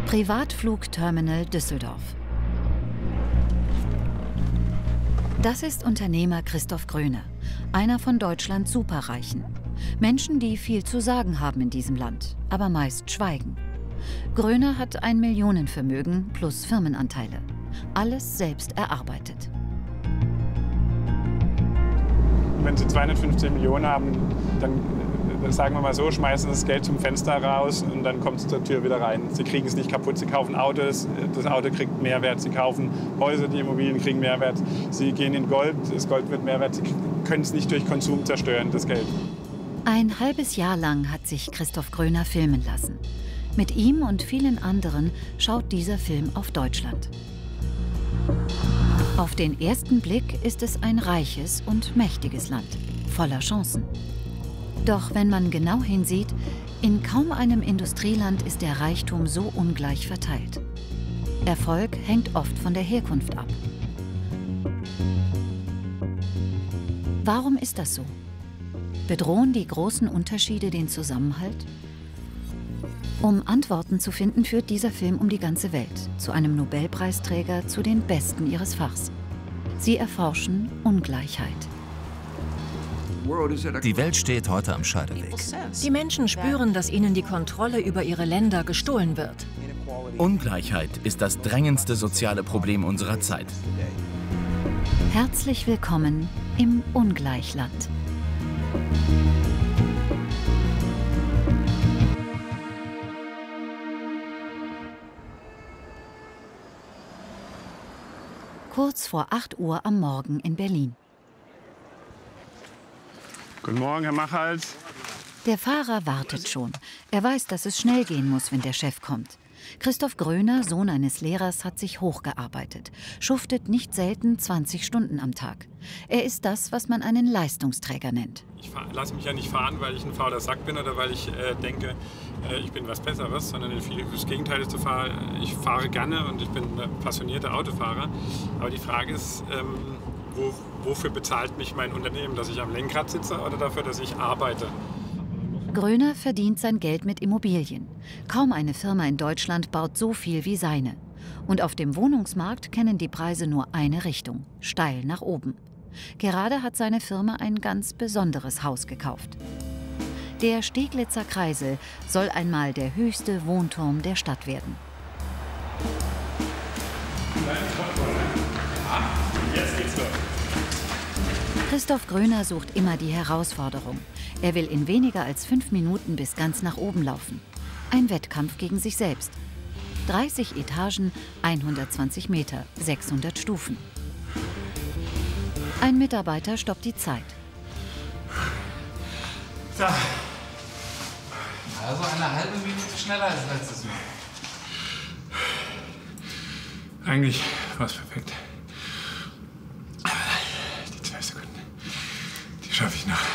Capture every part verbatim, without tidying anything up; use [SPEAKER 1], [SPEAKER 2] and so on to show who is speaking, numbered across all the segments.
[SPEAKER 1] Privatflugterminal Düsseldorf. Das ist Unternehmer Christoph Gröner, einer von Deutschlands Superreichen. Menschen, die viel zu sagen haben in diesem Land, aber meist schweigen. Gröner hat ein Millionenvermögen plus Firmenanteile. Alles selbst erarbeitet.
[SPEAKER 2] Wenn Sie zweihundertfünfzehn Millionen haben, dann, sagen wir mal so, schmeißen Sie das Geld zum Fenster raus und dann kommt es zur Tür wieder rein. Sie kriegen es nicht kaputt. Sie kaufen Autos, das Auto kriegt Mehrwert. Sie kaufen Häuser, die Immobilien kriegen Mehrwert. Sie gehen in Gold, das Gold wird Mehrwert. Sie können es nicht durch Konsum zerstören, das Geld.
[SPEAKER 1] Ein halbes Jahr lang hat sich Christoph Gröner filmen lassen. Mit ihm und vielen anderen schaut dieser Film auf Deutschland. Auf den ersten Blick ist es ein reiches und mächtiges Land, voller Chancen. Doch wenn man genau hinsieht, in kaum einem Industrieland ist der Reichtum so ungleich verteilt. Erfolg hängt oft von der Herkunft ab. Warum ist das so? Bedrohen die großen Unterschiede den Zusammenhalt? Um Antworten zu finden, führt dieser Film um die ganze Welt, zu einem Nobelpreisträger, zu den Besten ihres Fachs. Sie erforschen Ungleichheit.
[SPEAKER 3] Die Welt steht heute am Scheideweg.
[SPEAKER 4] Die Menschen spüren, dass ihnen die Kontrolle über ihre Länder gestohlen wird.
[SPEAKER 3] Ungleichheit ist das drängendste soziale Problem unserer Zeit.
[SPEAKER 1] Herzlich willkommen im Ungleichland. Kurz vor acht Uhr am Morgen in Berlin.
[SPEAKER 2] Guten Morgen, Herr Machals.
[SPEAKER 1] Der Fahrer wartet schon. Er weiß, dass es schnell gehen muss, wenn der Chef kommt. Christoph Gröner, Sohn eines Lehrers, hat sich hochgearbeitet, schuftet nicht selten zwanzig Stunden am Tag. Er ist das, was man einen Leistungsträger nennt.
[SPEAKER 2] Ich lasse mich ja nicht fahren, weil ich ein fauler Sack bin oder weil ich äh, denke, äh, ich bin was Besseres, sondern das Gegenteil ist der Fall. Ich fahre gerne und ich bin ein passionierter Autofahrer. Aber die Frage ist, ähm, wo, wofür bezahlt mich mein Unternehmen? Dass ich am Lenkrad sitze oder dafür, dass ich arbeite?
[SPEAKER 1] Gröner verdient sein Geld mit Immobilien. Kaum eine Firma in Deutschland baut so viel wie seine. Und auf dem Wohnungsmarkt kennen die Preise nur eine Richtung, steil nach oben. Gerade hat seine Firma ein ganz besonderes Haus gekauft. Der Steglitzer Kreisel soll einmal der höchste Wohnturm der Stadt werden.
[SPEAKER 2] Jetzt geht's los.
[SPEAKER 1] Christoph Gröner sucht immer die Herausforderung. Er will in weniger als fünf Minuten bis ganz nach oben laufen. Ein Wettkampf gegen sich selbst. dreißig Etagen, hundertzwanzig Meter, sechshundert Stufen. Ein Mitarbeiter stoppt die Zeit.
[SPEAKER 5] So. Also eine halbe Minute schneller als letztes Mal.
[SPEAKER 2] Eigentlich war es perfekt. Aber die zwei Sekunden, die schaffe ich noch.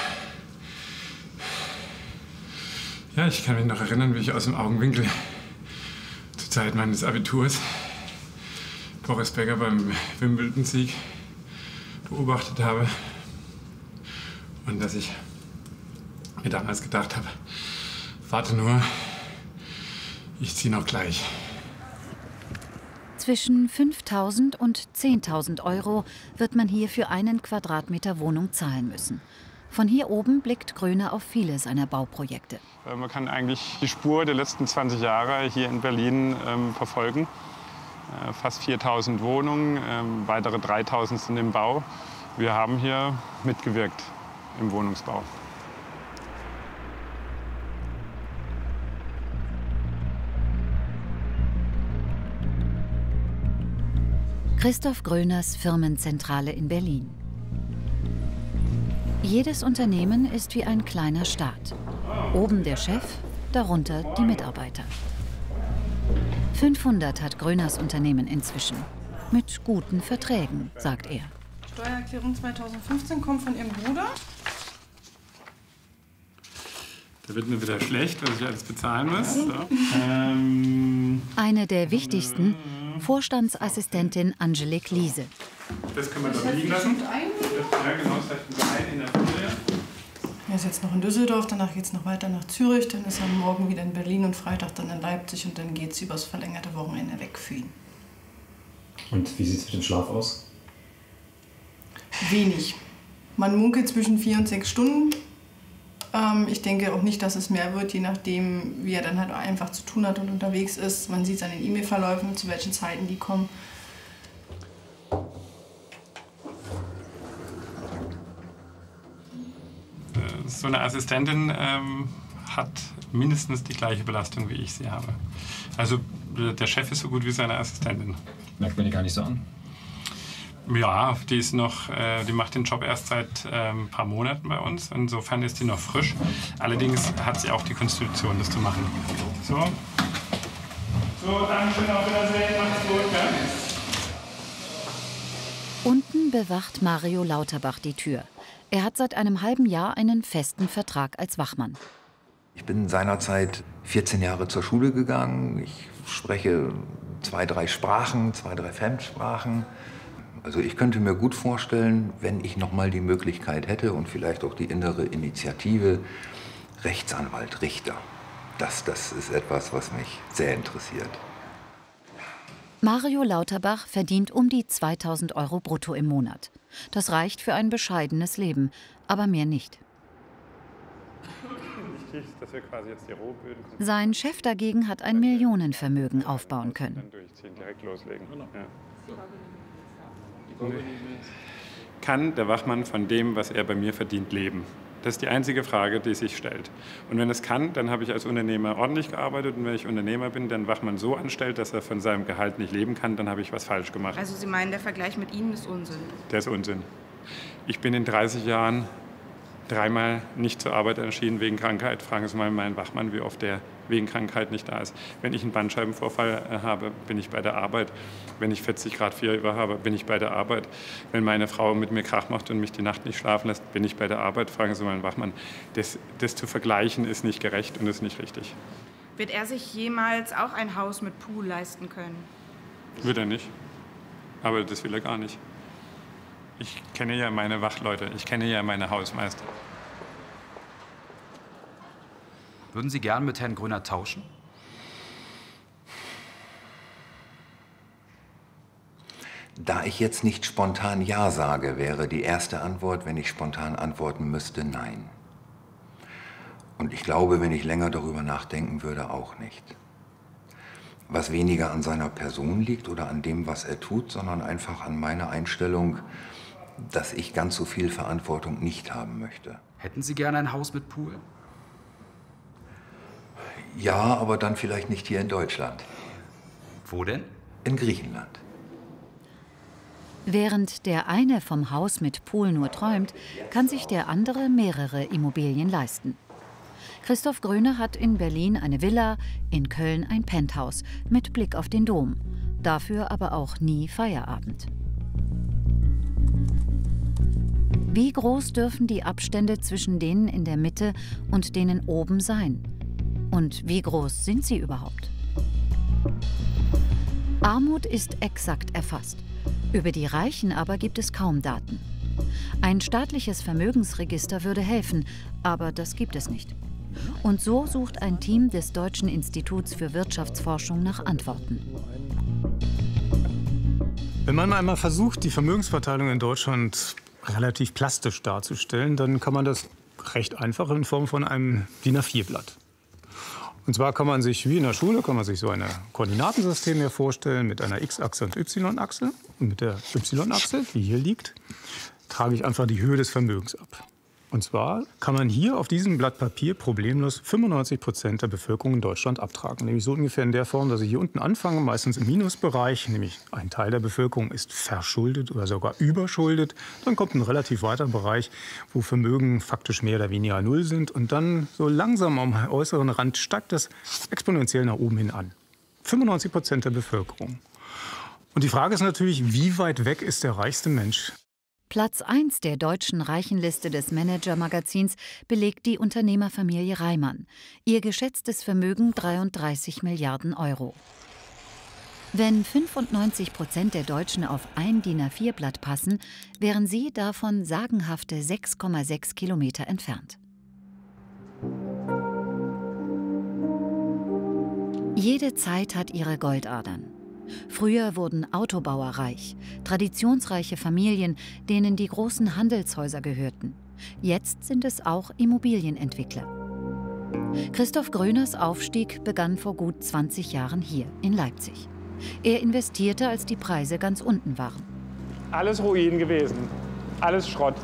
[SPEAKER 2] Ja, ich kann mich noch erinnern, wie ich aus dem Augenwinkel zur Zeit meines Abiturs Boris Becker beim Wimbledon-Sieg beobachtet habe. Und dass ich mir damals gedacht habe, warte nur, ich ziehe noch gleich.
[SPEAKER 1] Zwischen fünftausend und zehntausend Euro wird man hier für einen Quadratmeter Wohnung zahlen müssen. Von hier oben blickt Gröner auf viele seiner Bauprojekte.
[SPEAKER 2] Man kann eigentlich die Spur der letzten zwanzig Jahre hier in Berlin ähm, verfolgen. Äh, fast viertausend Wohnungen, ähm, weitere dreitausend sind im Bau. Wir haben hier mitgewirkt im Wohnungsbau.
[SPEAKER 1] Christoph Gröners Firmenzentrale in Berlin. Jedes Unternehmen ist wie ein kleiner Staat. Oben der Chef, darunter die Mitarbeiter. fünfhundert hat Gröners Unternehmen inzwischen. Mit guten Verträgen, sagt er.
[SPEAKER 6] Steuererklärung zweitausendfünfzehn kommt von Ihrem Bruder.
[SPEAKER 2] Da wird mir wieder schlecht, was ich alles bezahlen muss. So. Ähm,
[SPEAKER 1] Eine der wichtigsten, Vorstandsassistentin Angelique Liese.
[SPEAKER 2] Das können wir da liegen lassen. Ja, genau, das heißt ein in der Folie.
[SPEAKER 6] Er ist jetzt noch in Düsseldorf, danach geht es noch weiter nach Zürich, dann ist er morgen wieder in Berlin und Freitag dann in Leipzig und dann geht es übers verlängerte Wochenende weg für ihn.
[SPEAKER 7] Und wie sieht es mit dem Schlaf aus?
[SPEAKER 6] Wenig. Man munkelt zwischen vier und sechs Stunden. Ähm, ich denke auch nicht, dass es mehr wird, je nachdem, wie er dann halt einfach zu tun hat und unterwegs ist. Man sieht es an den E-Mail-Verläufen, zu welchen Zeiten die kommen.
[SPEAKER 2] So eine Assistentin ähm, hat mindestens die gleiche Belastung, wie ich sie habe. Also der Chef ist so gut wie seine Assistentin.
[SPEAKER 7] Merkt man die gar nicht so an?
[SPEAKER 2] Ja, die ist noch, äh, die macht den Job erst seit äh, ein paar Monaten bei uns. Insofern ist die noch frisch. Allerdings hat sie auch die Konstitution, das zu machen. So. So, danke schön, auf Wiedersehen, macht's gut, ja?
[SPEAKER 1] Unten bewacht Mario Lauterbach die Tür. Er hat seit einem halben Jahr einen festen Vertrag als Wachmann.
[SPEAKER 8] Ich bin seinerzeit vierzehn Jahre zur Schule gegangen. Ich spreche zwei, drei Sprachen, zwei, drei Fremdsprachen. Also ich könnte mir gut vorstellen, wenn ich noch mal die Möglichkeit hätte und vielleicht auch die innere Initiative, Rechtsanwalt, Richter. Das, das ist etwas, was mich sehr interessiert.
[SPEAKER 1] Mario Lauterbach verdient um die zweitausend Euro brutto im Monat. Das reicht für ein bescheidenes Leben, aber mehr nicht. Sein Chef dagegen hat ein Millionenvermögen aufbauen können.
[SPEAKER 2] Kann der Wachmann von dem, was er bei mir verdient, leben? Das ist die einzige Frage, die sich stellt. Und wenn es kann, dann habe ich als Unternehmer ordentlich gearbeitet. Und wenn ich Unternehmer bin, dann Wachmann so anstellt, dass er von seinem Gehalt nicht leben kann, dann habe ich was falsch gemacht.
[SPEAKER 9] Also Sie meinen, der Vergleich mit Ihnen ist Unsinn?
[SPEAKER 2] Der ist Unsinn. Ich bin in dreißig Jahren dreimal nicht zur Arbeit erschienen wegen Krankheit. Fragen Sie mal meinen Wachmann, wie oft der wegen Krankheit nicht da ist. Wenn ich einen Bandscheibenvorfall habe, bin ich bei der Arbeit. Wenn ich vierzig Grad Fieber habe, bin ich bei der Arbeit. Wenn meine Frau mit mir Krach macht und mich die Nacht nicht schlafen lässt, bin ich bei der Arbeit. Fragen Sie mal meinen Wachmann. Das, das zu vergleichen ist nicht gerecht und ist nicht richtig.
[SPEAKER 9] Wird er sich jemals auch ein Haus mit Pool leisten können?
[SPEAKER 2] Wird er nicht. Aber das will er gar nicht. Ich kenne ja meine Wachleute, ich kenne ja meine Hausmeister.
[SPEAKER 5] Würden Sie gern mit Herrn Gröner tauschen?
[SPEAKER 8] Da ich jetzt nicht spontan Ja sage, wäre die erste Antwort, wenn ich spontan antworten müsste, nein. Und ich glaube, wenn ich länger darüber nachdenken würde, auch nicht. Was weniger an seiner Person liegt oder an dem, was er tut, sondern einfach an meiner Einstellung, dass ich ganz so viel Verantwortung nicht haben möchte.
[SPEAKER 5] Hätten Sie gerne ein Haus mit Pool?
[SPEAKER 8] Ja, aber dann vielleicht nicht hier in Deutschland.
[SPEAKER 5] Wo denn?
[SPEAKER 8] In Griechenland.
[SPEAKER 1] Während der eine vom Haus mit Pool nur träumt, kann sich der andere mehrere Immobilien leisten. Christoph Gröner hat in Berlin eine Villa, in Köln ein Penthouse mit Blick auf den Dom. Dafür aber auch nie Feierabend. Wie groß dürfen die Abstände zwischen denen in der Mitte und denen oben sein? Und wie groß sind sie überhaupt? Armut ist exakt erfasst. Über die Reichen aber gibt es kaum Daten. Ein staatliches Vermögensregister würde helfen, aber das gibt es nicht. Und so sucht ein Team des Deutschen Instituts für Wirtschaftsforschung nach Antworten.
[SPEAKER 10] Wenn man einmal versucht, die Vermögensverteilung in Deutschland relativ plastisch darzustellen, dann kann man das recht einfach in Form von einem DIN A vier Blatt. Und zwar kann man sich, wie in der Schule, kann man sich so ein Koordinatensystem hier vorstellen mit einer X-Achse und Y-Achse. Und mit der Y-Achse, die hier liegt, trage ich einfach die Höhe des Vermögens ab. Und zwar kann man hier auf diesem Blatt Papier problemlos fünfundneunzig Prozent der Bevölkerung in Deutschland abtragen. Nämlich so ungefähr in der Form, dass ich hier unten anfange, meistens im Minusbereich. Nämlich ein Teil der Bevölkerung ist verschuldet oder sogar überschuldet. Dann kommt ein relativ weiter Bereich, wo Vermögen faktisch mehr oder weniger null sind. Und dann so langsam am äußeren Rand steigt das exponentiell nach oben hin an. fünfundneunzig Prozent der Bevölkerung. Und die Frage ist natürlich, wie weit weg ist der reichste Mensch?
[SPEAKER 1] Platz eins der deutschen Reichenliste des Manager-Magazins belegt die Unternehmerfamilie Reimann. Ihr geschätztes Vermögen dreiunddreißig Milliarden Euro. Wenn fünfundneunzig Prozent der Deutschen auf ein DIN A vier Blatt passen, wären sie davon sagenhafte sechs Komma sechs Kilometer entfernt. Jede Zeit hat ihre Goldadern. Früher wurden Autobauer reich, traditionsreiche Familien, denen die großen Handelshäuser gehörten. Jetzt sind es auch Immobilienentwickler. Christoph Gröners Aufstieg begann vor gut zwanzig Jahren hier in Leipzig. Er investierte, als die Preise ganz unten waren.
[SPEAKER 10] Alles Ruin gewesen, alles Schrott.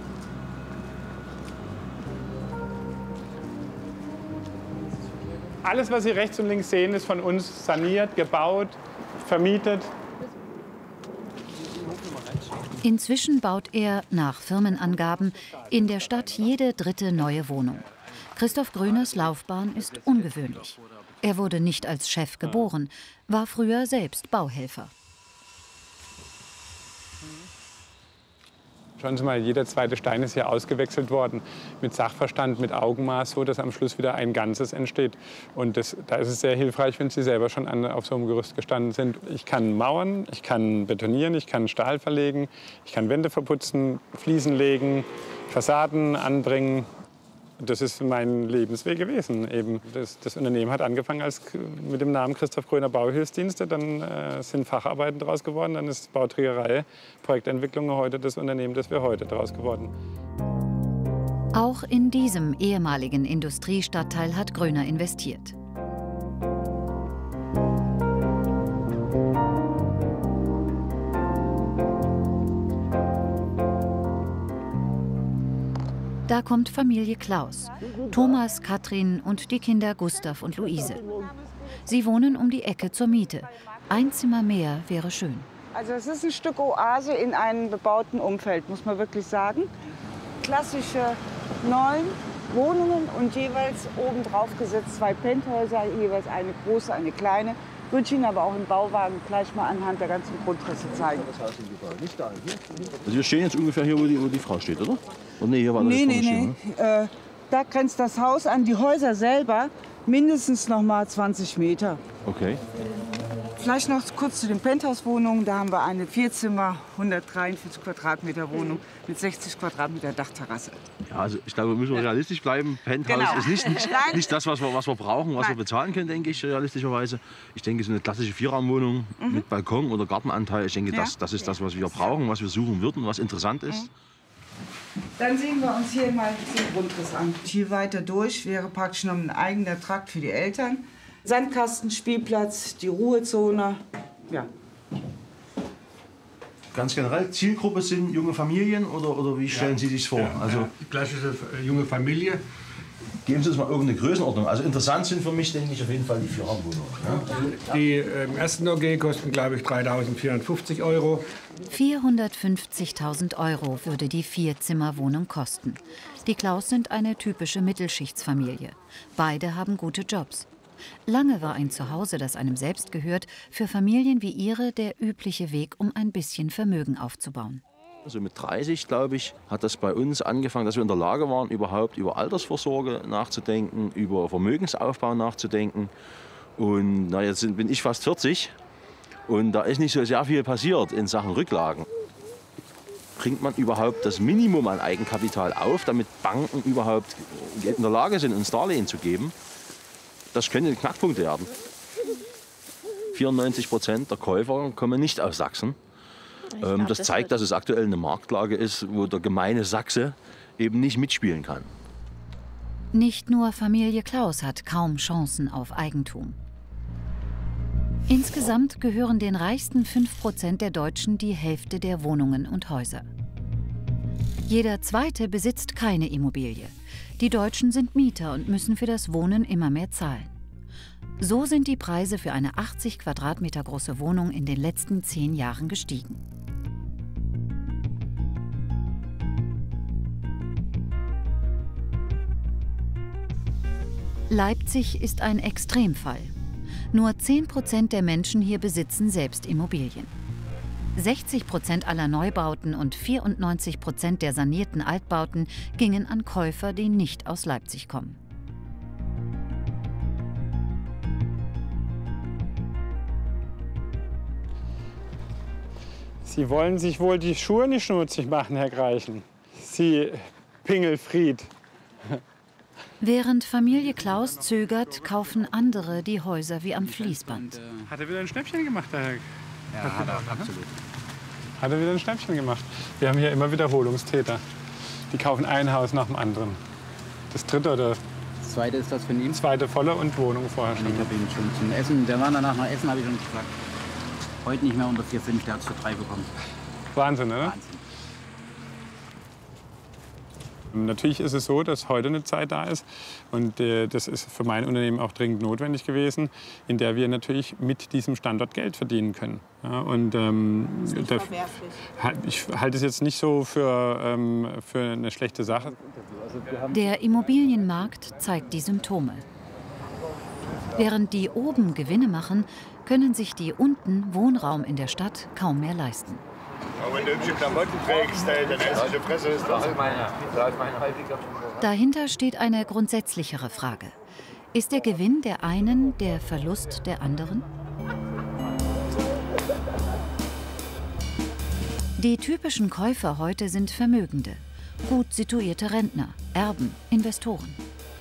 [SPEAKER 10] Alles, was Sie rechts und links sehen, ist von uns saniert, gebaut, vermietet.
[SPEAKER 1] Inzwischen baut er, nach Firmenangaben, in der Stadt jede dritte neue Wohnung. Christoph Gröners Laufbahn ist ungewöhnlich. Er wurde nicht als Chef geboren, war früher selbst Bauhelfer.
[SPEAKER 10] Schauen Sie mal, jeder zweite Stein ist hier ausgewechselt worden mit Sachverstand, mit Augenmaß, so dass am Schluss wieder ein Ganzes entsteht. Und das, da ist es sehr hilfreich, wenn Sie selber schon an, auf so einem Gerüst gestanden sind. Ich kann mauern, ich kann betonieren, ich kann Stahl verlegen, ich kann Wände verputzen, Fliesen legen, Fassaden anbringen. Das ist mein Lebensweg gewesen. Eben. Das, das Unternehmen hat angefangen als, mit dem Namen Christoph Gröner Bauhilfsdienste. Dann äh, sind Facharbeiten daraus geworden. Dann ist Bauträgerei, Projektentwicklung heute das Unternehmen, das wir heute daraus geworden.
[SPEAKER 1] Auch in diesem ehemaligen Industriestadtteil hat Gröner investiert. Da kommt Familie Klaus, Thomas, Katrin und die Kinder Gustav und Luise. Sie wohnen um die Ecke zur Miete. Ein Zimmer mehr wäre schön.
[SPEAKER 11] Also es ist ein Stück Oase in einem bebauten Umfeld, muss man wirklich sagen. Klassische neun Wohnungen und jeweils oben drauf gesetzt zwei Penthäuser, jeweils eine große, eine kleine. Ich würde Ihnen aber auch im Bauwagen gleich mal anhand der ganzen Grundrisse zeigen.
[SPEAKER 12] Also wir stehen jetzt ungefähr hier, wo die, wo die Frau steht, oder? Und nee, hier war das
[SPEAKER 11] nee, nee, nee. Äh, da grenzt das Haus an. Die Häuser selber mindestens noch mal zwanzig Meter.
[SPEAKER 12] Okay.
[SPEAKER 11] Vielleicht noch kurz zu den Penthouse-Wohnungen. Da haben wir eine Vierzimmer, hundertdreiundvierzig Quadratmeter Wohnung mit sechzig Quadratmeter Dachterrasse.
[SPEAKER 12] Ja, also ich glaube, wir müssen realistisch bleiben. Penthouse
[SPEAKER 11] genau.
[SPEAKER 12] ist nicht, nicht, nicht das, was wir, was wir brauchen, was Nein. wir bezahlen können, denke ich, realistischerweise. Ich denke, so eine klassische Vierraumwohnung mhm. mit Balkon oder Gartenanteil, ich denke, ja. das, das ist das, was wir brauchen, was wir suchen würden, was interessant ist.
[SPEAKER 11] Mhm. Dann sehen wir uns hier mal den Grundriss an. Hier weiter durch wäre praktisch noch ein eigener Trakt für die Eltern. Sandkasten, Spielplatz, die Ruhezone. Ja.
[SPEAKER 12] Ganz generell, Zielgruppe sind junge Familien oder, oder wie stellen ja. Sie sich vor?
[SPEAKER 13] Ja,
[SPEAKER 12] also,
[SPEAKER 13] ja. Klassische junge Familie.
[SPEAKER 12] Geben Sie uns mal irgendeine Größenordnung. Also interessant sind für mich, denke ich, auf jeden Fall die Vierraumwohnungen.
[SPEAKER 13] Ja? Die äh, im ersten O G kosten, glaube ich, dreitausendvierhundertfünfzig Euro.
[SPEAKER 1] vierhundertfünfzigtausend Euro würde die Vierzimmerwohnung kosten. Die Klaus sind eine typische Mittelschichtsfamilie. Beide haben gute Jobs. Lange war ein Zuhause, das einem selbst gehört, für Familien wie ihre der übliche Weg, um ein bisschen Vermögen aufzubauen.
[SPEAKER 12] Also mit dreißig, glaube ich, hat das bei uns angefangen, dass wir in der Lage waren, überhaupt über Altersvorsorge nachzudenken, über Vermögensaufbau nachzudenken. Und na, jetzt bin ich fast vierzig und da ist nicht so sehr viel passiert in Sachen Rücklagen. Bringt man überhaupt das Minimum an Eigenkapital auf, damit Banken überhaupt in der Lage sind, uns Darlehen zu geben? Das könnte ein Knackpunkt werden. vierundneunzig Prozent der Käufer kommen nicht aus Sachsen. Glaub, das, das zeigt, dass es aktuell eine Marktlage ist, wo der gemeine Sachse eben nicht mitspielen kann.
[SPEAKER 1] Nicht nur Familie Klaus hat kaum Chancen auf Eigentum. Insgesamt gehören den reichsten fünf Prozent der Deutschen die Hälfte der Wohnungen und Häuser. Jeder Zweite besitzt keine Immobilie. Die Deutschen sind Mieter und müssen für das Wohnen immer mehr zahlen. So sind die Preise für eine achtzig Quadratmeter große Wohnung in den letzten zehn Jahren gestiegen. Leipzig ist ein Extremfall. Nur zehn Prozent der Menschen hier besitzen selbst Immobilien. sechzig Prozent aller Neubauten und vierundneunzig Prozent der sanierten Altbauten gingen an Käufer, die nicht aus Leipzig kommen.
[SPEAKER 10] Sie wollen sich wohl die Schuhe nicht schmutzig machen, Herr Greichen. Sie Pingelfried.
[SPEAKER 1] Während Familie Klaus zögert, kaufen andere die Häuser wie am Fließband.
[SPEAKER 2] Hat er wieder ein Schnäppchen gemacht, der Herr?
[SPEAKER 5] Ja, hat er, absolut.
[SPEAKER 2] Hat er wieder ein Schnäppchen gemacht. Wir haben hier immer Wiederholungstäter. Die kaufen ein Haus nach dem anderen. Das dritte oder
[SPEAKER 14] das zweite ist das von ihm?
[SPEAKER 2] Zweite volle und Wohnung vorher schon.
[SPEAKER 14] Ich habe ihn schon zum Essen, der war danach nach Essen, habe ich schon gesagt. Heute nicht mehr unter vier Komma fünf, der hat es für drei bekommen.
[SPEAKER 2] Wahnsinn, oder?
[SPEAKER 14] Wahnsinn.
[SPEAKER 2] Natürlich ist es so, dass heute eine Zeit da ist und äh, das ist für mein Unternehmen auch dringend notwendig gewesen, in der wir natürlich mit diesem Standort Geld verdienen können. Ja, und ähm, das ist nicht verwerflich. Ich halte es jetzt nicht so für, ähm, für eine schlechte Sache.
[SPEAKER 1] Der Immobilienmarkt zeigt die Symptome. Während die oben Gewinne machen, können sich die unten Wohnraum in der Stadt kaum mehr leisten.
[SPEAKER 15] Aber wenn du hübsche Klamotten trägst, deine hässliche Fresse ist doch
[SPEAKER 1] Dahinter steht eine grundsätzlichere Frage. Ist der Gewinn der einen der Verlust der anderen? Die typischen Käufer heute sind Vermögende, gut situierte Rentner, Erben, Investoren.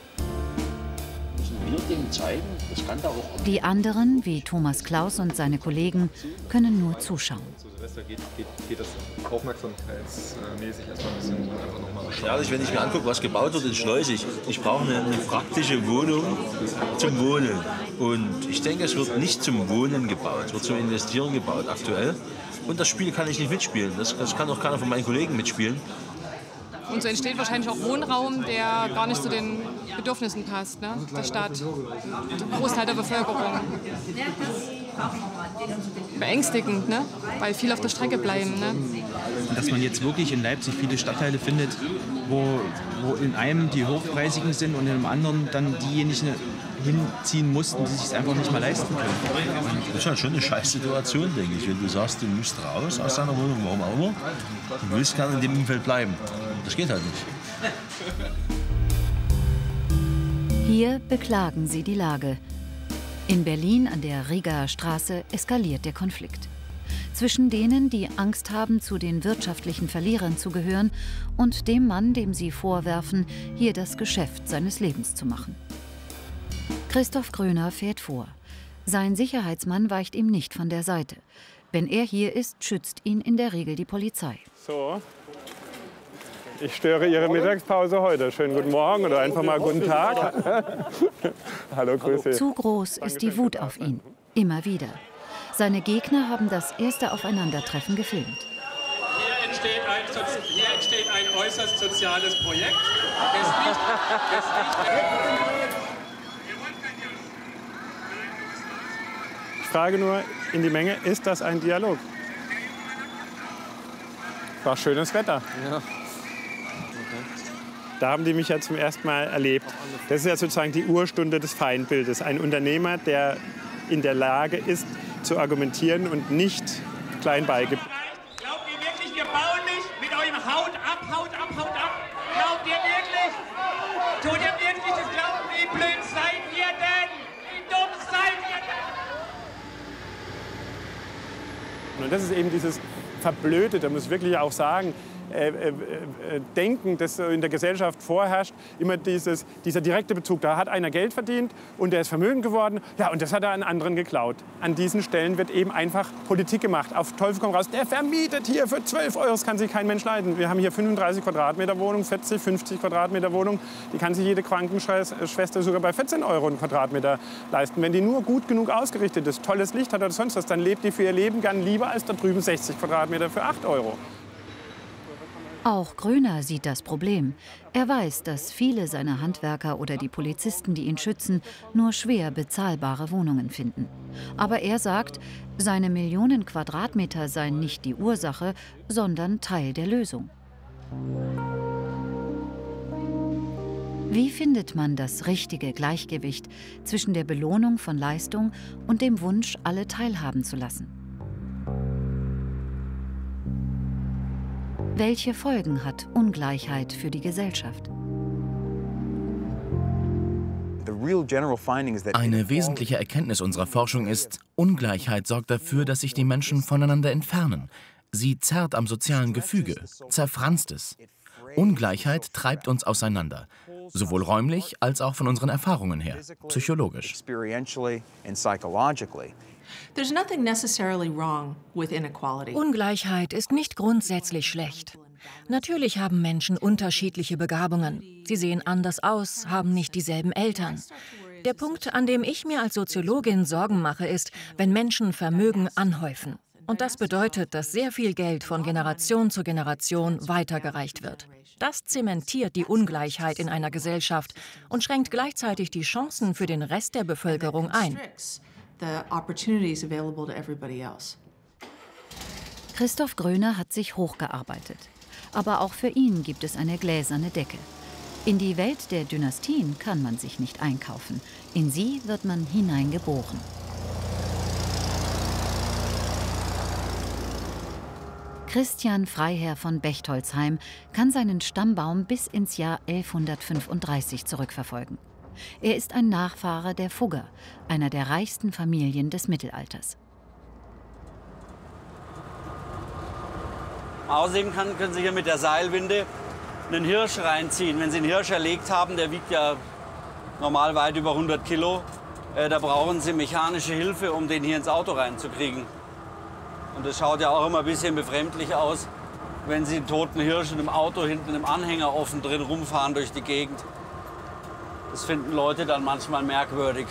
[SPEAKER 1] Die anderen, wie Thomas Klaus und seine Kollegen, können nur zuschauen.
[SPEAKER 16] Geht, geht, geht das aufmerksamkeitsmäßig erstmal ein bisschen einfach nochmal so schauen.
[SPEAKER 12] Ehrlich, wenn ich mir angucke, was gebaut wird in Schleusig, ich brauche eine, eine praktische Wohnung zum Wohnen. Und ich denke, es wird nicht zum Wohnen gebaut, es wird zum Investieren gebaut aktuell. Und das Spiel kann ich nicht mitspielen, das, das kann auch keiner von meinen Kollegen mitspielen.
[SPEAKER 17] Und so entsteht wahrscheinlich auch Wohnraum, der gar nicht zu den Bedürfnissen passt, ne? Der Stadt, der Großteil der Bevölkerung. Beängstigend, ne? Weil viele auf der Strecke bleiben. Ne?
[SPEAKER 18] Und dass man jetzt wirklich in Leipzig viele Stadtteile findet, wo, wo in einem die hochpreisigen sind und in einem anderen dann diejenigen hinziehen mussten, die sich es einfach nicht mehr leisten können.
[SPEAKER 12] Das ist halt schon eine Scheißsituation, denke ich. Wenn du sagst, du musst raus aus deiner Wohnung, warum auch immer, du willst gerne in dem Umfeld bleiben. Das geht halt nicht.
[SPEAKER 1] Hier beklagen sie die Lage. In Berlin an der Rigaer Straße eskaliert der Konflikt. Zwischen denen, die Angst haben, zu den wirtschaftlichen Verlierern zu gehören, und dem Mann, dem sie vorwerfen, hier das Geschäft seines Lebens zu machen. Christoph Gröner fährt vor. Sein Sicherheitsmann weicht ihm nicht von der Seite. Wenn er hier ist, schützt ihn in der Regel die Polizei.
[SPEAKER 2] So, ich störe Ihre Mittagspause heute. Schönen guten Morgen oder einfach mal guten Tag. Hallo, Grüße.
[SPEAKER 1] Zu groß ist die Wut auf ihn. Immer wieder. Seine Gegner haben das erste Aufeinandertreffen gefilmt.
[SPEAKER 19] Hier entsteht ein, hier entsteht ein äußerst soziales Projekt. Das nicht, das nicht
[SPEAKER 2] ich frage nur in die Menge, ist das ein Dialog? War schönes Wetter. Ja. Da haben die mich ja zum ersten Mal erlebt. Das ist ja sozusagen die Urstunde des Feindbildes. Ein Unternehmer, der in der Lage ist, zu argumentieren und nicht klein beigibt.
[SPEAKER 19] Glaubt ihr wirklich, wir bauen nicht mit eurem Haut ab, Haut ab, Haut ab? Glaubt ihr wirklich? Tut ihr wirklich das glauben? Wie blöd seid ihr denn? Wie dumm seid ihr denn?
[SPEAKER 2] Und das ist eben dieses Verblödete, muss ich wirklich auch sagen. Äh, äh, äh, Denken, das in der Gesellschaft vorherrscht, immer dieses, dieser direkte Bezug. Da hat einer Geld verdient und der ist vermögend geworden, ja, und das hat er an anderen geklaut. An diesen Stellen wird eben einfach Politik gemacht. Auf Teufel komm raus, der vermietet hier für zwölf Euro, das kann sich kein Mensch leiden. Wir haben hier fünfunddreißig Quadratmeter Wohnung, vierzig, fünfzig Quadratmeter Wohnung. Die kann sich jede Krankenschwester sogar bei vierzehn Euro einen Quadratmeter leisten. Wenn die nur gut genug ausgerichtet ist, tolles Licht hat oder sonst was, dann lebt die für ihr Leben gern lieber als da drüben sechzig Quadratmeter für acht Euro.
[SPEAKER 1] Auch Gröner sieht das Problem. Er weiß, dass viele seiner Handwerker oder die Polizisten, die ihn schützen, nur schwer bezahlbare Wohnungen finden. Aber er sagt, seine Millionen Quadratmeter seien nicht die Ursache, sondern Teil der Lösung. Wie findet man das richtige Gleichgewicht zwischen der Belohnung von Leistung und dem Wunsch, alle teilhaben zu lassen? Welche Folgen hat Ungleichheit für die Gesellschaft?
[SPEAKER 3] Eine wesentliche Erkenntnis unserer Forschung ist, Ungleichheit sorgt dafür, dass sich die Menschen voneinander entfernen. Sie zerrt am sozialen Gefüge, zerfranst es. Ungleichheit treibt uns auseinander. Sowohl räumlich als auch von unseren Erfahrungen her, psychologisch.
[SPEAKER 4] Ungleichheit ist nicht grundsätzlich schlecht. Natürlich haben Menschen unterschiedliche Begabungen. Sie sehen anders aus, haben nicht dieselben Eltern. Der Punkt, an dem ich mir als Soziologin Sorgen mache, ist, wenn Menschen Vermögen anhäufen. Und das bedeutet, dass sehr viel Geld von Generation zu Generation weitergereicht wird. Das zementiert die Ungleichheit in einer Gesellschaft und schränkt gleichzeitig die Chancen für den Rest der Bevölkerung ein.
[SPEAKER 1] Christoph Gröner hat sich hochgearbeitet. Aber auch für ihn gibt es eine gläserne Decke. In die Welt der Dynastien kann man sich nicht einkaufen. In sie wird man hineingeboren. Christian Freiherr von Bechtoldsheim kann seinen Stammbaum bis ins Jahr elfhundertfünfunddreißig zurückverfolgen. Er ist ein Nachfahre der Fugger, einer der reichsten Familien des Mittelalters.
[SPEAKER 20] Außerdem kann, können Sie hier mit der Seilwinde einen Hirsch reinziehen. Wenn Sie einen Hirsch erlegt haben, der wiegt ja normal weit über hundert Kilo, äh, da brauchen Sie mechanische Hilfe, um den hier ins Auto reinzukriegen. Und das schaut ja auch immer ein bisschen befremdlich aus, wenn Sie einen toten Hirsch in einem Auto hinten im Anhänger offen drin rumfahren durch die Gegend. Das finden Leute dann manchmal merkwürdig.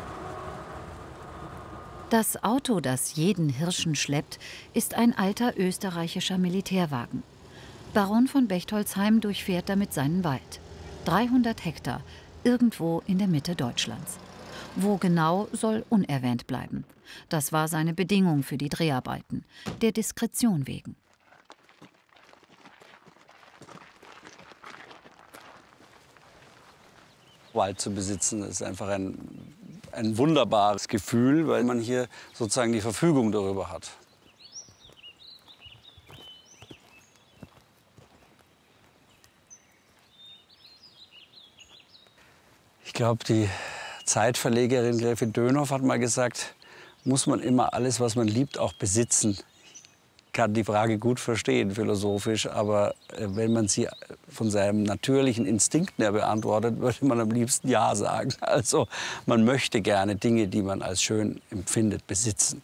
[SPEAKER 1] Das Auto, das jeden Hirschen schleppt, ist ein alter österreichischer Militärwagen. Baron von Bechtoldsheim durchfährt damit seinen Wald. dreihundert Hektar, irgendwo in der Mitte Deutschlands. Wo genau, soll unerwähnt bleiben. Das war seine Bedingung für die Dreharbeiten, der Diskretion wegen.
[SPEAKER 20] Wald zu besitzen ist einfach ein, ein wunderbares Gefühl, weil man hier sozusagen die Verfügung darüber hat. Ich glaube, die Zeitverlegerin Gräfin Dönhoff hat mal gesagt, muss man immer alles, was man liebt, auch besitzen. Ich kann die Frage gut verstehen, philosophisch, aber wenn man sie von seinem natürlichen Instinkt her beantwortet, würde man am liebsten Ja sagen. Also man möchte gerne Dinge, die man als schön empfindet, besitzen.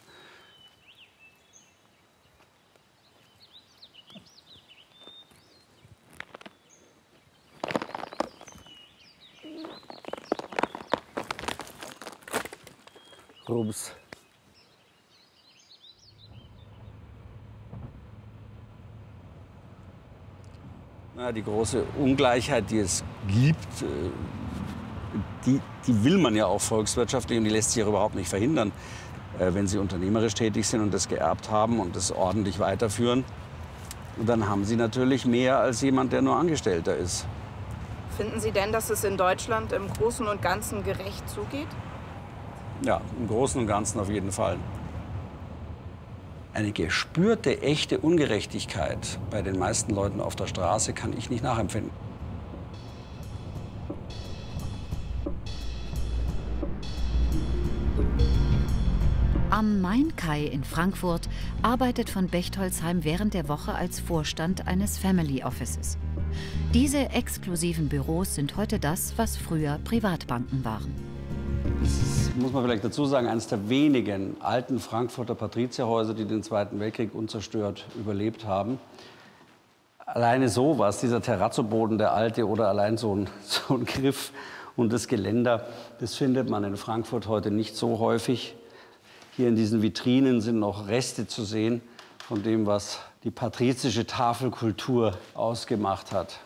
[SPEAKER 20] Rums. Ja, die große Ungleichheit, die es gibt, die, die will man ja auch volkswirtschaftlich und die lässt sich auch überhaupt nicht verhindern. Wenn Sie unternehmerisch tätig sind und das geerbt haben und das ordentlich weiterführen, dann haben Sie natürlich mehr als jemand, der nur Angestellter ist.
[SPEAKER 9] Finden Sie denn, dass es in Deutschland im Großen und Ganzen gerecht zugeht?
[SPEAKER 20] Ja, im Großen und Ganzen auf jeden Fall. Eine gespürte, echte Ungerechtigkeit bei den meisten Leuten auf der Straße kann ich nicht nachempfinden.
[SPEAKER 1] Am Main-Kai in Frankfurt arbeitet von Bechtoldsheim während der Woche als Vorstand eines Family Offices. Diese exklusiven Büros sind heute das, was früher Privatbanken waren.
[SPEAKER 20] Das muss man vielleicht dazu sagen, eines der wenigen alten Frankfurter Patrizierhäuser, die den Zweiten Weltkrieg unzerstört überlebt haben. Alleine sowas, dieser Terrazzoboden, der alte, oder allein so ein, so ein Griff und das Geländer, das findet man in Frankfurt heute nicht so häufig. Hier in diesen Vitrinen sind noch Reste zu sehen von dem, was die patrizische Tafelkultur ausgemacht hat.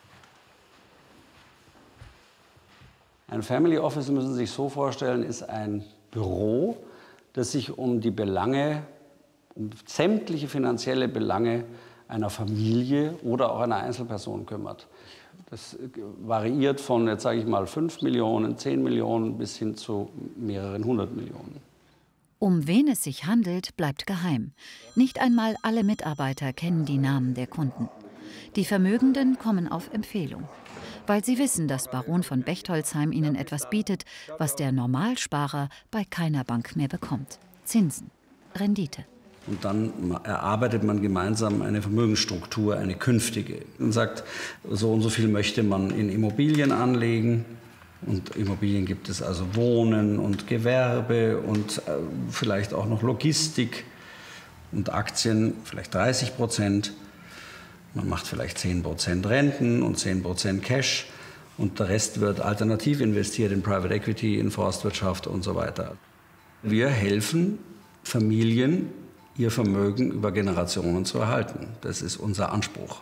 [SPEAKER 20] Ein Family Office, müssen Sie sich so vorstellen, ist ein Büro, das sich um die Belange, um sämtliche finanzielle Belange einer Familie oder auch einer Einzelperson kümmert. Das variiert von, jetzt sage ich mal, fünf Millionen, zehn Millionen bis hin zu mehreren hundert Millionen.
[SPEAKER 1] Um wen es sich handelt, bleibt geheim. Nicht einmal alle Mitarbeiter kennen die Namen der Kunden. Die Vermögenden kommen auf Empfehlung, weil sie wissen, dass Baron von Bechtoldsheim ihnen etwas bietet, was der Normalsparer bei keiner Bank mehr bekommt. Zinsen, Rendite.
[SPEAKER 20] Und dann erarbeitet man gemeinsam eine Vermögensstruktur, eine künftige. Und sagt, so und so viel möchte man in Immobilien anlegen. Und Immobilien gibt es also Wohnen und Gewerbe und äh, vielleicht auch noch Logistik und Aktien, vielleicht dreißig Prozent. Man macht vielleicht zehn Prozent Renten und zehn Prozent Cash. Und der Rest wird alternativ investiert in Private Equity, in Forstwirtschaft und so weiter. Wir helfen Familien, ihr Vermögen über Generationen zu erhalten. Das ist unser Anspruch.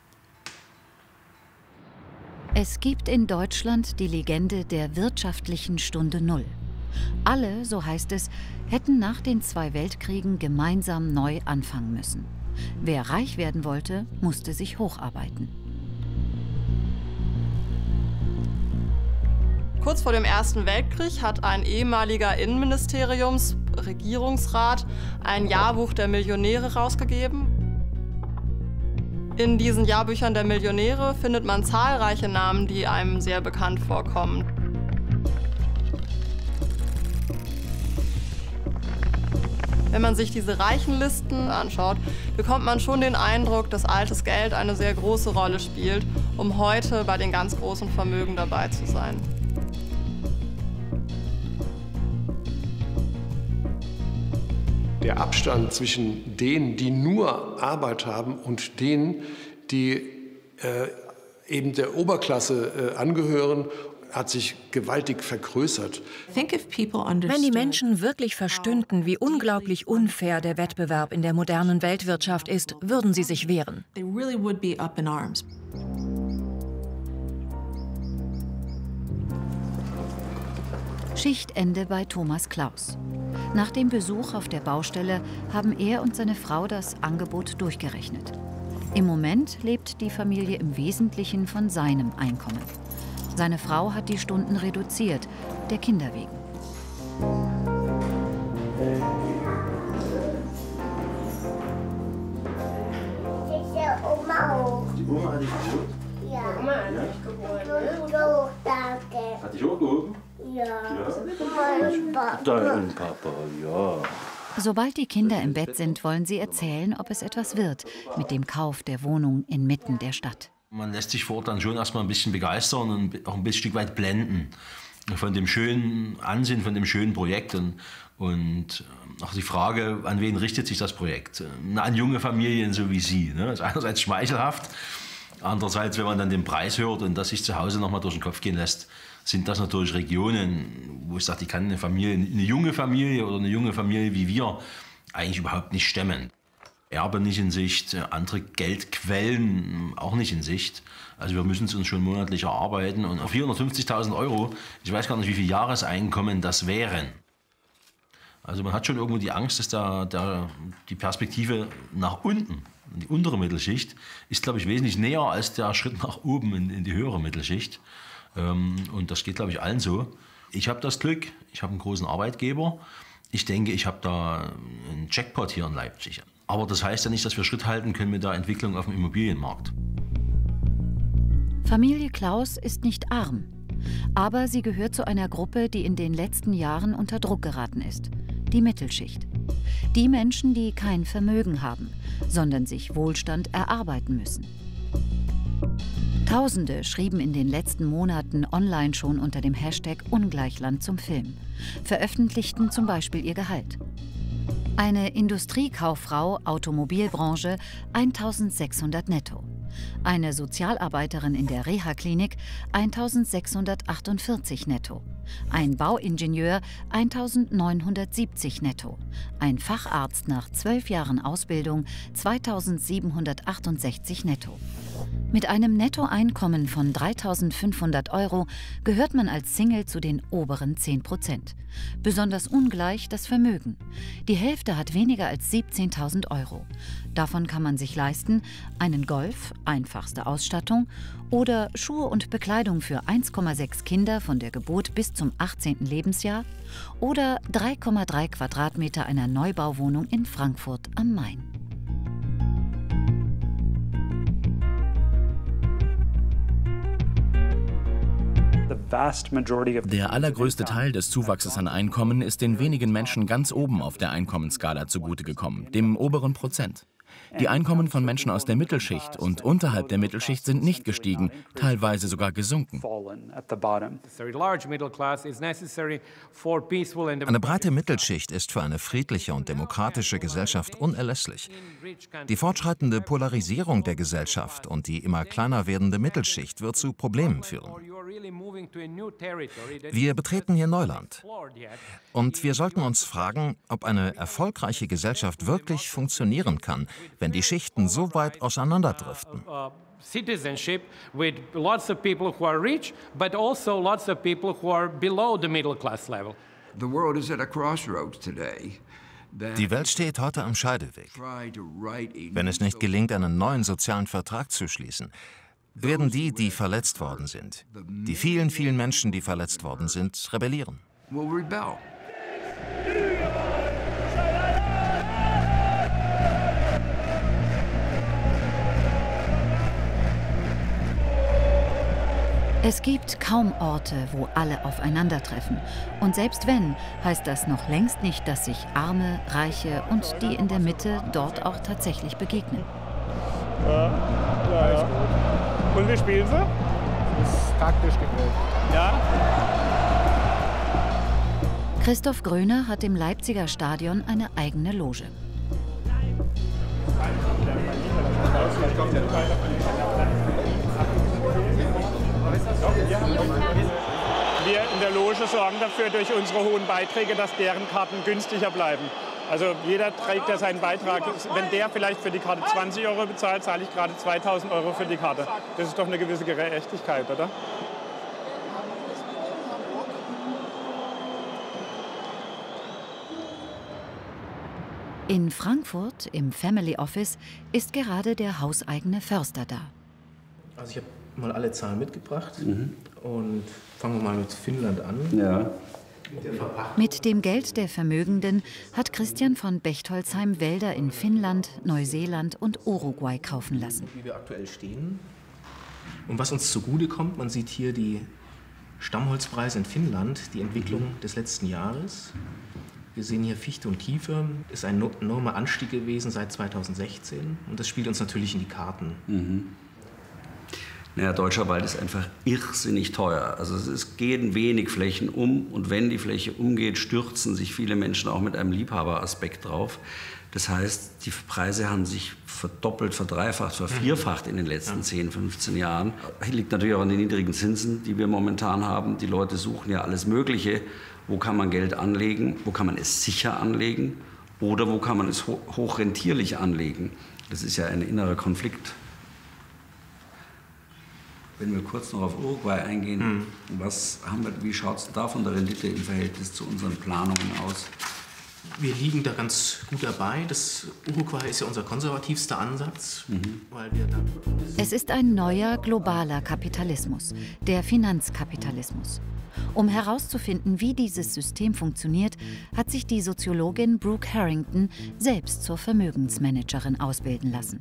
[SPEAKER 1] Es gibt in Deutschland die Legende der wirtschaftlichen Stunde Null. Alle, so heißt es, hätten nach den zwei Weltkriegen gemeinsam neu anfangen müssen. Wer reich werden wollte, musste sich hocharbeiten.
[SPEAKER 21] Kurz vor dem Ersten Weltkrieg hat ein ehemaliger Innenministeriumsregierungsrat ein Jahrbuch der Millionäre rausgegeben. In diesen Jahrbüchern der Millionäre findet man zahlreiche Namen, die einem sehr bekannt vorkommen. Wenn man sich diese Reichenlisten anschaut, bekommt man schon den Eindruck, dass altes Geld eine sehr große Rolle spielt, um heute bei den ganz großen Vermögen dabei zu sein.
[SPEAKER 22] Der Abstand zwischen denen, die nur Arbeit haben, und denen, die äh, eben der Oberklasse äh, angehören, hat sich gewaltig vergrößert.
[SPEAKER 4] Wenn die Menschen wirklich verstünden, wie unglaublich unfair der Wettbewerb in der modernen Weltwirtschaft ist, würden sie sich wehren.
[SPEAKER 1] Schichtende bei Thomas Klaus. Nach dem Besuch auf der Baustelle haben er und seine Frau das Angebot durchgerechnet. Im Moment lebt die Familie im Wesentlichen von seinem Einkommen. Seine Frau hat die Stunden reduziert, der Kinder wegen.
[SPEAKER 23] Oma hoch. Die Oma hat dich geholt? Ja. Oma hat dich geholt, ne? Danke. Hat dich hochgehoben? Ja. Ja. Mein Papa.
[SPEAKER 12] Dein Papa, ja.
[SPEAKER 1] Sobald die Kinder im Bett sind, wollen sie erzählen, ob es etwas wird mit dem Kauf der Wohnung inmitten der Stadt.
[SPEAKER 12] Man lässt sich vor Ort dann schon erstmal ein bisschen begeistern und auch ein bisschen Stück weit blenden von dem schönen Ansehen, von dem schönen Projekt. Und, und auch die Frage, an wen richtet sich das Projekt? An junge Familien so wie Sie. Ne? Das ist einerseits schmeichelhaft, andererseits, wenn man dann den Preis hört und das sich zu Hause noch mal durch den Kopf gehen lässt, sind das natürlich Regionen, wo ich sage, die kann eine Familie, eine junge Familie oder eine junge Familie wie wir eigentlich überhaupt nicht stemmen. Erbe nicht in Sicht, andere Geldquellen auch nicht in Sicht. Also wir müssen es uns schon monatlich erarbeiten. Und auf vierhundertfünfzigtausend Euro, ich weiß gar nicht, wie viel Jahreseinkommen das wären. Also man hat schon irgendwo die Angst, dass da, da die Perspektive nach unten, in die untere Mittelschicht, ist, glaube ich, wesentlich näher als der Schritt nach oben in, in die höhere Mittelschicht. Und das geht, glaube ich, allen so. Ich habe das Glück, ich habe einen großen Arbeitgeber. Ich denke, ich habe da einen Jackpot hier in Leipzig. Aber das heißt ja nicht, dass wir Schritt halten können mit der Entwicklung auf dem Immobilienmarkt.
[SPEAKER 1] Familie Klaus ist nicht arm, aber sie gehört zu einer Gruppe, die in den letzten Jahren unter Druck geraten ist. Die Mittelschicht. Die Menschen, die kein Vermögen haben, sondern sich Wohlstand erarbeiten müssen. Tausende schrieben in den letzten Monaten online schon unter dem Hashtag Ungleichland zum Film, veröffentlichten zum Beispiel ihr Gehalt. Eine Industriekauffrau, Automobilbranche, eintausendsechshundert netto. Eine Sozialarbeiterin in der Reha-Klinik, eintausendsechshundertachtundvierzig netto. Ein Bauingenieur, eintausendneunhundertsiebzig netto. Ein Facharzt nach zwölf Jahren Ausbildung, zweitausendsiebenhundertachtundsechzig netto. Mit einem Nettoeinkommen von dreitausendfünfhundert Euro gehört man als Single zu den oberen zehn Prozent. Besonders ungleich das Vermögen. Die Hälfte hat weniger als siebzehntausend Euro. Davon kann man sich leisten, einen Golf, einfachste Ausstattung, oder Schuhe und Bekleidung für eins Komma sechs Kinder von der Geburt bis zum achtzehnten Lebensjahr oder drei Komma drei Quadratmeter einer Neubauwohnung in Frankfurt am Main.
[SPEAKER 3] Der allergrößte Teil des Zuwachses an Einkommen ist den wenigen Menschen ganz oben auf der Einkommensskala zugute gekommen, dem oberen Prozent. Die Einkommen von Menschen aus der Mittelschicht und unterhalb der Mittelschicht sind nicht gestiegen, teilweise sogar gesunken.
[SPEAKER 6] Eine breite Mittelschicht ist für eine friedliche und demokratische Gesellschaft unerlässlich. Die fortschreitende Polarisierung der Gesellschaft und die immer kleiner werdende Mittelschicht wird zu Problemen führen. Wir betreten hier Neuland. Und wir sollten uns fragen, ob eine erfolgreiche Gesellschaft wirklich funktionieren kann, wenn die Schichten so weit auseinanderdriften.
[SPEAKER 7] Citizenship with lots of people who are rich, but also lots of people who are below the middle class level.
[SPEAKER 8] The world is at a crossroads today.
[SPEAKER 6] Die Welt steht heute am Scheideweg. Wenn es nicht gelingt, einen neuen sozialen Vertrag zu schließen, werden die, die verletzt worden sind, die vielen, vielen Menschen, die verletzt worden sind, rebellieren.
[SPEAKER 8] Will rebel.
[SPEAKER 1] Es gibt kaum Orte, wo alle aufeinandertreffen. Und selbst wenn, heißt das noch längst nicht, dass sich Arme, Reiche und die in der Mitte dort auch tatsächlich begegnen.
[SPEAKER 24] Ja, ja, ja. Und wie spielen sie? Das ist taktisch gewählt. Ja?
[SPEAKER 1] Christoph Gröner hat im Leipziger Stadion eine eigene Loge.
[SPEAKER 24] Wir in der Loge sorgen dafür durch unsere hohen Beiträge, dass deren Karten günstiger bleiben. Also jeder trägt ja seinen Beitrag. Wenn der vielleicht für die Karte zwanzig Euro bezahlt, zahle ich gerade zweitausend Euro für die Karte. Das ist doch eine gewisse Gerechtigkeit, oder?
[SPEAKER 1] In Frankfurt im Family Office ist gerade der hauseigene Förster da.
[SPEAKER 25] Also ich habe mal alle Zahlen mitgebracht mhm. und fangen wir mal mit Finnland an.
[SPEAKER 20] Ja.
[SPEAKER 1] Mit dem Geld der Vermögenden hat Christian von Bechtolsheim Wälder in Finnland, Neuseeland und Uruguay kaufen lassen.
[SPEAKER 25] Wie wir aktuell stehen und was uns zugute kommt, man sieht hier die Stammholzpreise in Finnland, die Entwicklung des letzten Jahres. Wir sehen hier Fichte und Kiefer, ist ein enormer Anstieg gewesen seit zweitausendsechzehn und das spielt uns natürlich in die Karten.
[SPEAKER 20] Mhm. Naja, deutscher Wald ist einfach irrsinnig teuer. Also es gehen wenig Flächen um und wenn die Fläche umgeht, stürzen sich viele Menschen auch mit einem Liebhaberaspekt drauf. Das heißt, die Preise haben sich verdoppelt, verdreifacht, vervierfacht in den letzten zehn, fünfzehn Jahren. Das liegt natürlich auch an den niedrigen Zinsen, die wir momentan haben. Die Leute suchen ja alles Mögliche. Wo kann man Geld anlegen? Wo kann man es sicher anlegen? Oder wo kann man es ho hochrentierlich anlegen? Das ist ja ein innerer Konflikt. Wenn wir kurz noch auf Uruguay eingehen, hm. was haben wir, wie schaut es da von der Rendite im Verhältnis zu unseren Planungen aus?
[SPEAKER 25] Wir liegen da ganz gut dabei. Das Uruguay ist ja unser konservativster Ansatz. Mhm. Weil wir da
[SPEAKER 1] es ist ein neuer globaler Kapitalismus, der Finanzkapitalismus. Um herauszufinden, wie dieses System funktioniert, hat sich die Soziologin Brooke Harrington selbst zur Vermögensmanagerin ausbilden lassen.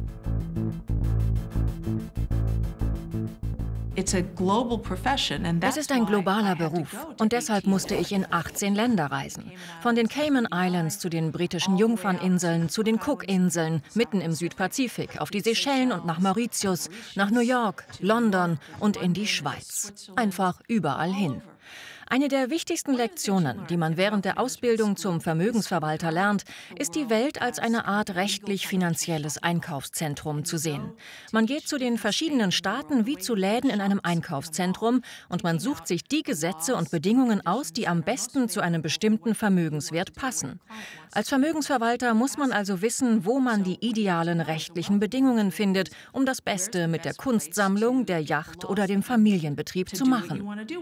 [SPEAKER 4] Es ist ein globaler Beruf und deshalb musste ich in achtzehn Länder reisen. Von den Cayman Islands zu den britischen Jungferninseln, zu den Cookinseln, mitten im Südpazifik, auf die Seychellen und nach Mauritius, nach New York, London und in die Schweiz. Einfach überall hin. Eine der wichtigsten Lektionen, die man während der Ausbildung zum Vermögensverwalter lernt, ist die Welt als eine Art rechtlich-finanzielles Einkaufszentrum zu sehen. Man geht zu den verschiedenen Staaten wie zu Läden in einem Einkaufszentrum und man sucht sich die Gesetze und Bedingungen aus, die am besten zu einem bestimmten Vermögenswert passen. Als Vermögensverwalter muss man also wissen, wo man die idealen rechtlichen Bedingungen findet, um das Beste mit der Kunstsammlung, der Yacht oder dem Familienbetrieb zu machen.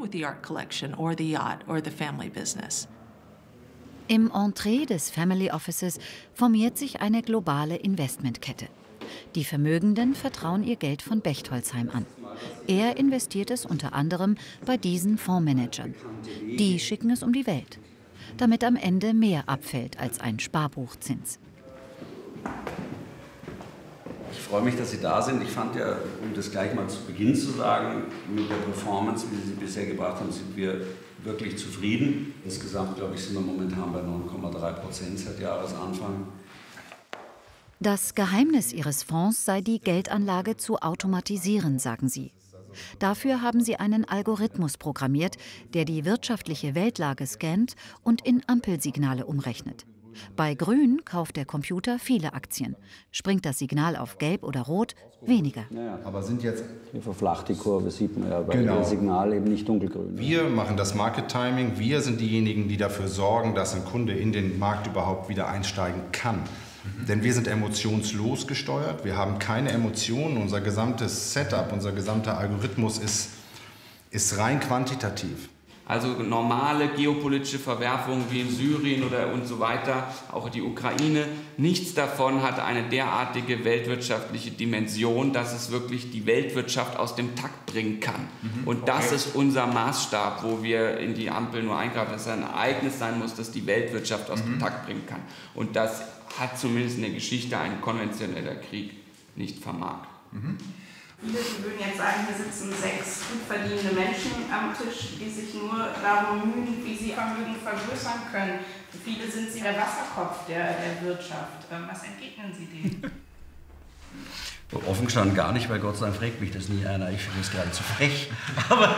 [SPEAKER 1] Im Entree des Family Offices formiert sich eine globale Investmentkette. Die Vermögenden vertrauen ihr Geld von Bechtolsheim an. Er investiert es unter anderem bei diesen Fondsmanagern. Die schicken es um die Welt, damit am Ende mehr abfällt als ein Sparbuchzins.
[SPEAKER 20] Ich freue mich, dass Sie da sind. Ich fand ja, um das gleich mal zu Beginn zu sagen, mit der Performance, wie Sie sie bisher gebracht haben, sind wir wirklich zufrieden. Insgesamt, glaube ich, sind wir momentan bei neun Komma drei Prozent seit Jahresanfang.
[SPEAKER 1] Das Geheimnis ihres Fonds sei die Geldanlage zu automatisieren, sagen sie. Dafür haben sie einen Algorithmus programmiert, der die wirtschaftliche Weltlage scannt und in Ampelsignale umrechnet. Bei Grün kauft der Computer viele Aktien. Springt das Signal auf Gelb oder Rot, weniger.
[SPEAKER 20] Ja,
[SPEAKER 5] aber sind jetzt
[SPEAKER 20] hier verflacht die Kurve, sieht man ja bei
[SPEAKER 5] genau.
[SPEAKER 20] dem Signal eben nicht dunkelgrün.
[SPEAKER 5] Wir machen das Market Timing. Wir sind diejenigen, die dafür sorgen, dass ein Kunde in den Markt überhaupt wieder einsteigen kann. Mhm. Denn wir sind emotionslos gesteuert. Wir haben keine Emotionen. Unser gesamtes Setup, unser gesamter Algorithmus ist, ist rein quantitativ.
[SPEAKER 10] Also normale geopolitische Verwerfungen wie in Syrien oder und so weiter, auch die Ukraine, nichts davon hat eine derartige weltwirtschaftliche Dimension, dass es wirklich die Weltwirtschaft aus dem Takt bringen kann. Mhm. Und das okay. ist unser Maßstab, wo wir in die Ampel nur eingreifen, dass es ein Ereignis sein muss, das die Weltwirtschaft aus mhm. dem Takt bringen kann. Und das hat zumindest in der Geschichte ein konventioneller Krieg nicht vermag. Mhm.
[SPEAKER 9] Viele, die würden jetzt sagen, hier sitzen sechs gut verdienende Menschen am Tisch, die sich nur darum bemühen, wie sie Vermögen vergrößern können. Für viele sind sie der Wasserkopf der, der Wirtschaft. Was entgegnen Sie denen?
[SPEAKER 20] Offen gestanden gar nicht, weil Gott sei Dank fragt mich das nie einer. Ich finde es geradezu frech. Aber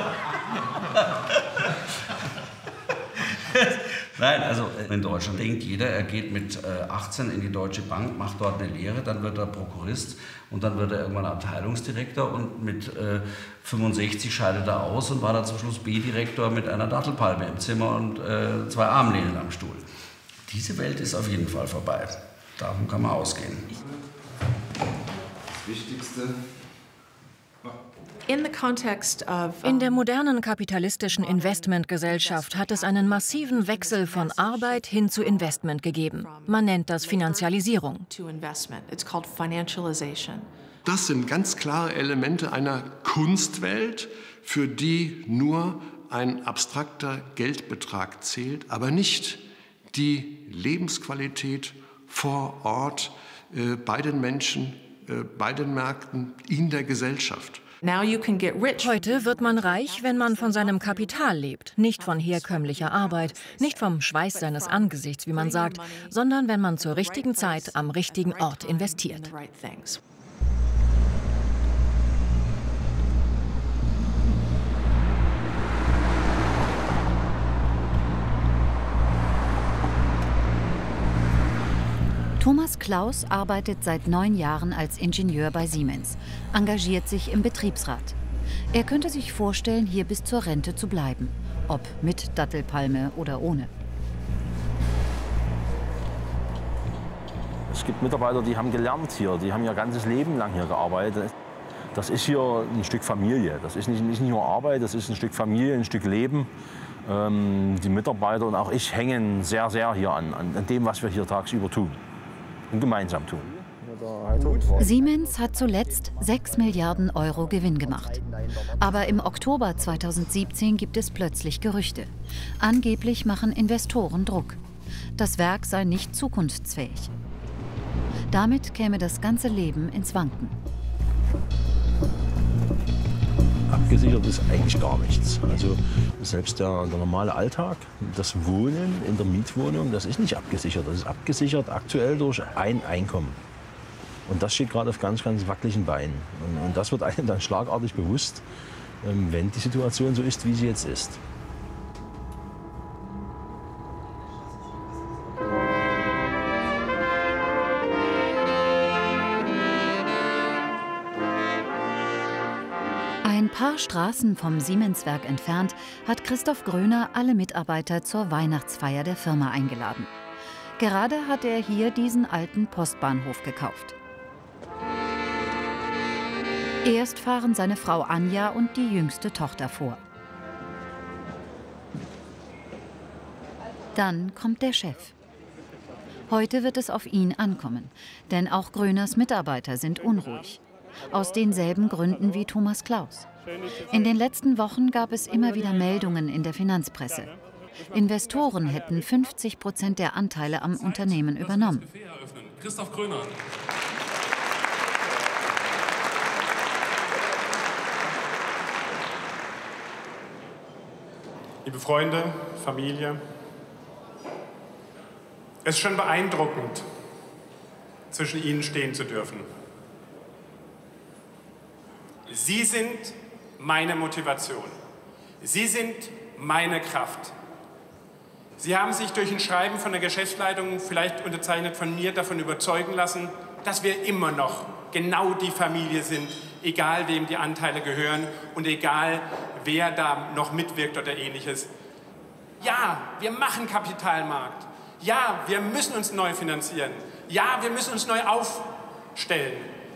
[SPEAKER 20] nein, also in Deutschland denkt jeder, er geht mit achtzehn in die Deutsche Bank, macht dort eine Lehre, dann wird er Prokurist und dann wird er irgendwann Abteilungsdirektor und mit fünfundsechzig scheidet er aus und war dann zum Schluss B-Direktor mit einer Dattelpalme im Zimmer und äh, zwei Armlehnen am Stuhl. Diese Welt ist auf jeden Fall vorbei. Davon kann man ausgehen.
[SPEAKER 5] Das Wichtigste.
[SPEAKER 4] In der modernen kapitalistischen Investmentgesellschaft hat es einen massiven Wechsel von Arbeit hin zu Investment gegeben. Man nennt das Finanzialisierung.
[SPEAKER 22] Das sind ganz klare Elemente einer Kunstwelt, für die nur ein abstrakter Geldbetrag zählt, aber nicht die Lebensqualität vor Ort äh, bei den Menschen, äh, bei den Märkten, in der Gesellschaft.
[SPEAKER 4] Heute wird man reich, wenn man von seinem Kapital lebt, nicht von herkömmlicher Arbeit, nicht vom Schweiß seines Angesichts, wie man sagt, sondern wenn man zur richtigen Zeit am richtigen Ort investiert.
[SPEAKER 1] Thomas Klaus arbeitet seit neun Jahren als Ingenieur bei Siemens, engagiert sich im Betriebsrat. Er könnte sich vorstellen, hier bis zur Rente zu bleiben, ob mit Dattelpalme oder ohne.
[SPEAKER 11] Es gibt Mitarbeiter, die haben gelernt hier, die haben ihr ganzes Leben lang hier gearbeitet. Das ist hier ein Stück Familie, das ist nicht, nicht nur Arbeit, das ist ein Stück Familie, ein Stück Leben. Ähm, die Mitarbeiter und auch ich hängen sehr, sehr hier an, an dem, was wir hier tagsüber tun. Und gemeinsam tun.
[SPEAKER 1] Siemens hat zuletzt sechs Milliarden Euro Gewinn gemacht. Aber im Oktober zweitausendsiebzehn gibt es plötzlich Gerüchte. Angeblich machen Investoren Druck. Das Werk sei nicht zukunftsfähig. Damit käme das ganze Leben ins Wanken.
[SPEAKER 11] Abgesichert ist eigentlich gar nichts. Also selbst der, der normale Alltag, das Wohnen in der Mietwohnung, das ist nicht abgesichert. Das ist abgesichert aktuell durch ein Einkommen. Und das steht gerade auf ganz, ganz wackeligen Beinen. Und, und das wird einem dann schlagartig bewusst, wenn die Situation so ist, wie sie jetzt ist.
[SPEAKER 1] Ein paar Straßen vom Siemenswerk entfernt hat Christoph Gröner alle Mitarbeiter zur Weihnachtsfeier der Firma eingeladen. Gerade hat er hier diesen alten Postbahnhof gekauft. Erst fahren seine Frau Anja und die jüngste Tochter vor. Dann kommt der Chef. Heute wird es auf ihn ankommen, denn auch Gröners Mitarbeiter sind unruhig. Aus denselben Gründen wie Thomas Klaus. In den letzten Wochen gab es immer wieder Meldungen in der Finanzpresse. Investoren hätten fünfzig Prozent der Anteile am Unternehmen übernommen.
[SPEAKER 13] Christoph Gröner.
[SPEAKER 24] liebe Freunde, Familie, es ist schon beeindruckend, zwischen Ihnen stehen zu dürfen. Sie sind meine Motivation. Sie sind meine Kraft. Sie haben sich durch ein Schreiben von der Geschäftsleitung, vielleicht unterzeichnet von mir, davon überzeugen lassen, dass wir immer noch genau die Familie sind, egal wem die Anteile gehören und egal wer da noch mitwirkt oder Ähnliches. Ja, wir machen Kapitalmarkt. Ja, wir müssen uns neu finanzieren. Ja, wir müssen uns neu aufstellen.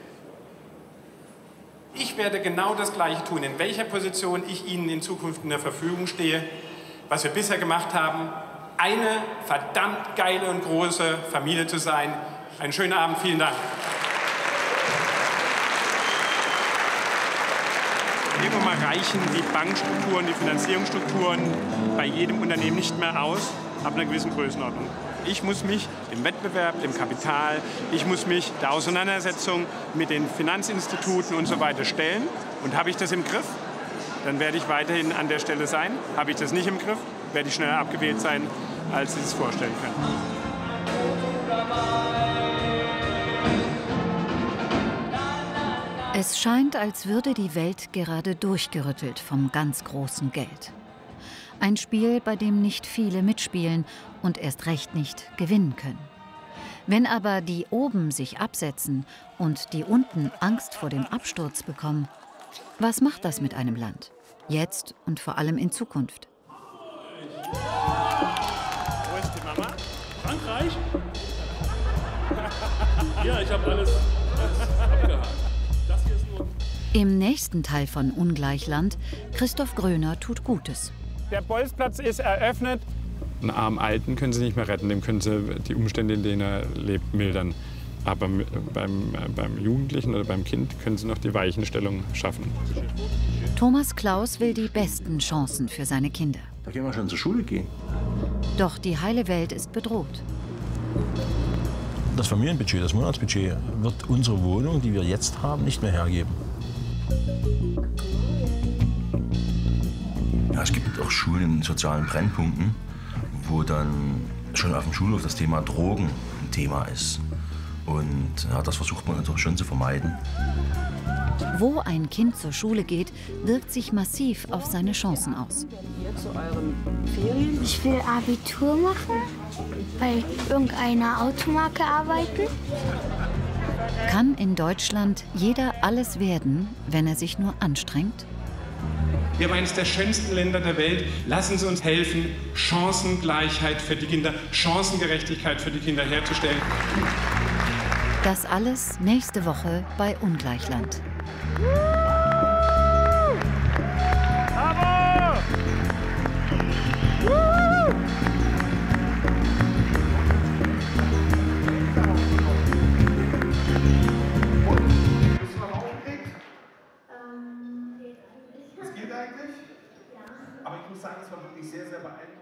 [SPEAKER 24] Ich werde genau das Gleiche tun, in welcher Position ich Ihnen in Zukunft in der Verfügung stehe. Was wir bisher gemacht haben, eine verdammt geile und große Familie zu sein. Einen schönen Abend, vielen Dank. Irgendwann mal reichen die Bankstrukturen, die Finanzierungsstrukturen bei jedem Unternehmen nicht mehr aus, ab einer gewissen Größenordnung. Ich muss mich dem Wettbewerb, dem Kapital, ich muss mich der Auseinandersetzung mit den Finanzinstituten und so weiter stellen. Und habe ich das im Griff, dann werde ich weiterhin an der Stelle sein. Habe ich das nicht im Griff, werde ich schneller abgewählt sein, als Sie es vorstellen können.
[SPEAKER 1] Es scheint, als würde die Welt gerade durchgerüttelt vom ganz großen Geld. Ein Spiel, bei dem nicht viele mitspielen und erst recht nicht gewinnen können. Wenn aber die oben sich absetzen und die unten Angst vor dem Absturz bekommen, was macht das mit einem Land? Jetzt und vor allem in Zukunft.
[SPEAKER 24] Wo ist die Mama?
[SPEAKER 13] Frankreich? Ja, ich habe alles abgehakt. Das hier ist nur...
[SPEAKER 1] Im nächsten Teil von Ungleichland, Christoph Gröner tut Gutes.
[SPEAKER 24] Der Bolzplatz ist eröffnet. Einen armen Alten können Sie nicht mehr retten, dem können Sie die Umstände, in denen er lebt, mildern. Aber beim, beim Jugendlichen oder beim Kind können Sie noch die Weichenstellung schaffen.
[SPEAKER 1] Thomas Klaus will die besten Chancen für seine Kinder.
[SPEAKER 11] Da können wir schon zur Schule gehen.
[SPEAKER 1] Doch die heile Welt ist bedroht.
[SPEAKER 11] Das Familienbudget, das Monatsbudget, wird unsere Wohnung, die wir jetzt haben, nicht mehr hergeben.
[SPEAKER 14] Ja, es gibt auch Schulen in sozialen Brennpunkten, wo dann schon auf dem Schulhof das Thema Drogen ein Thema ist. Und ja, das versucht man natürlich schon zu vermeiden.
[SPEAKER 1] Wo ein Kind zur Schule geht, wirkt sich massiv auf seine Chancen aus.
[SPEAKER 23] Ich will Abitur machen, bei irgendeiner Automarke arbeiten.
[SPEAKER 1] Kann in Deutschland jeder alles werden, wenn er sich nur anstrengt?
[SPEAKER 24] Wir haben eines der schönsten Länder der Welt. Lassen Sie uns helfen, Chancengleichheit für die Kinder, Chancengerechtigkeit für die Kinder herzustellen.
[SPEAKER 1] Das alles nächste Woche bei Ungleichland.
[SPEAKER 24] Bravo!
[SPEAKER 5] Das geht eigentlich? Ja. Aber ich muss sagen, es war wirklich sehr, sehr beeindruckend.